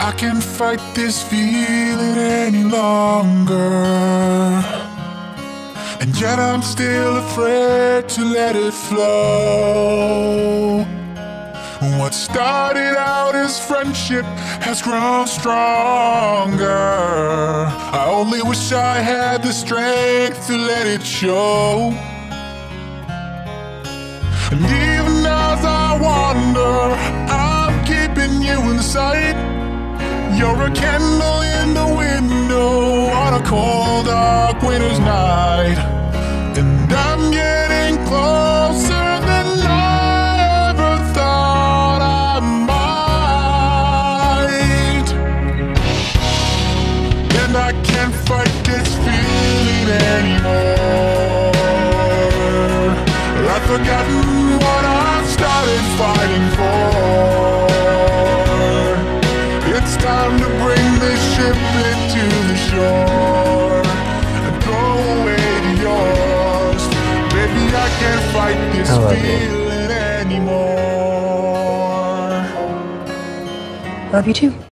I can't fight this feeling any longer, and yet I'm still afraid to let it flow. What started out as friendship has grown stronger. I only wish I had the strength to let it show. And even as I wander, I'm keeping you in sight. You're a candle in the window on a cold, dark winter's night. And I'm getting closer than I ever thought I might. And I can't fight this feeling anymore. I've forgotten what I started fighting for. It's time to bring this ship into the shore and throw away to yours. Baby, I can't fight this feeling anymore. Love you too.